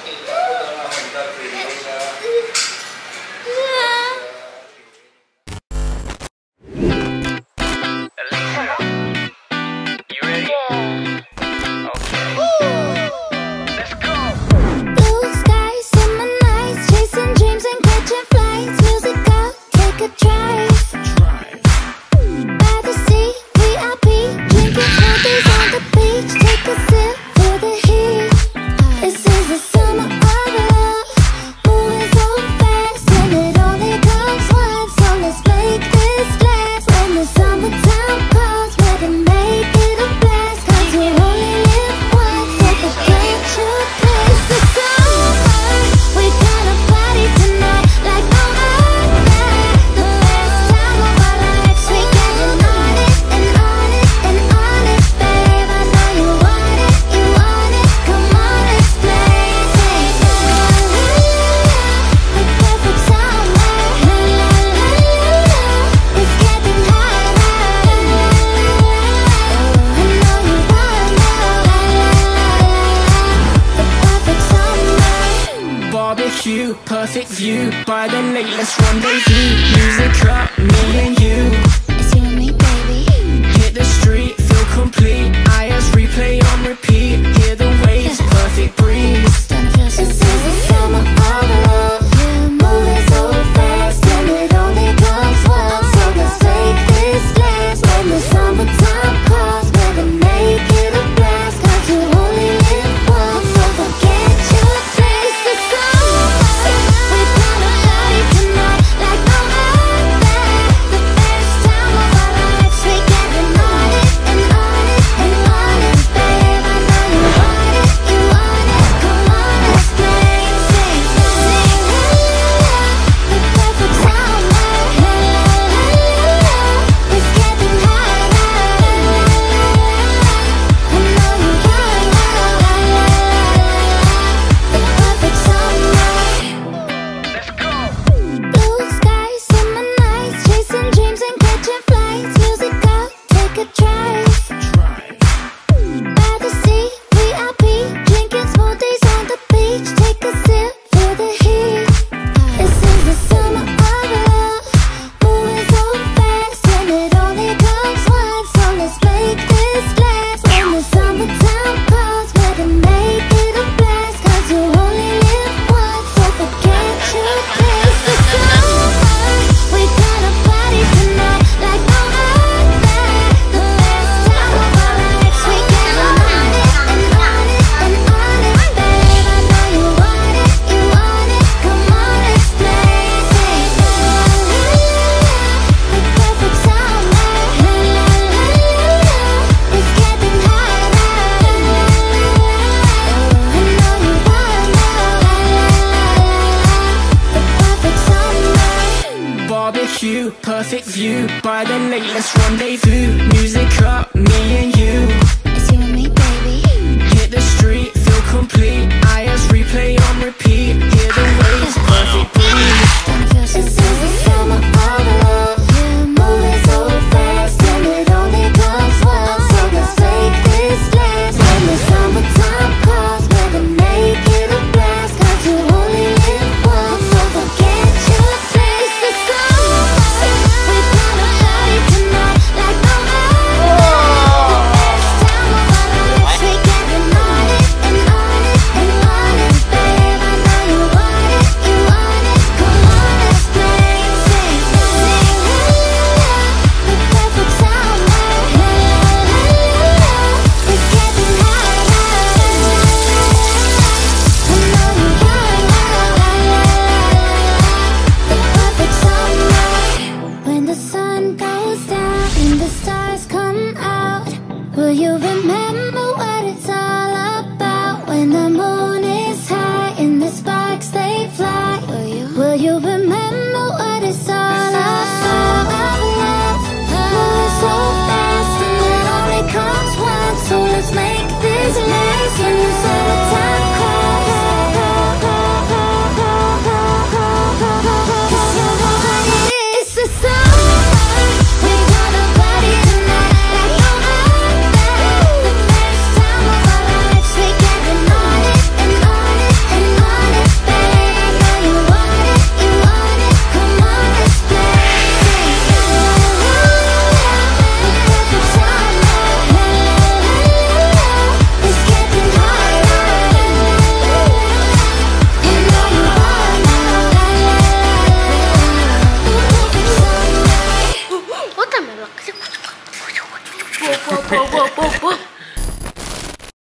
Perfect view by the lake, let's rendezvous. Music up, me and you. It's you and me, baby. Hit the street, feel complete. IS replay on repeat. Hear the waves, perfect breeze. Don't feel so This is the summer of love. Moving so fast, and it only comes once. So let's take this last. When the summertime comes, we're gonna make it a blast. 'Cause you only live once, so forget your past. It's the summer. We're gonna party tonight like no other. The best time of our lives. We're getting on it and on it and on it, babe. I know you want it, you want it. Come on, let's play. Sing, sing, la la la. The perfect summer. La la la la. It's getting hotter. La la la la. I know you want it. La la la la. The perfect summer. Let's go. Blue skies, summer nights, chasing dreams and catching flights. Music up, take a drive. By the sea, VIP, drinking smoothies on the beach. Take a sip, feel the heat. This is the summer of love, moving so fast, and it only comes once. So let's make this last. When the summertime comes, we're gonna make it a blast. 'Cause you only live once, so forget your past. The summer, we're gonna party tonight like no other. The best time of our lives. We getting on it and on it and on it, babe. I know you want it, you want it. Come on, let's play. Sing, la la la la. The perfect summer. La la la la. It's getting hotter. La la la la. I know you want it. La la la la. The perfect summer. Barbecue, perfect view by the lake, let's rendezvous. Music up, me and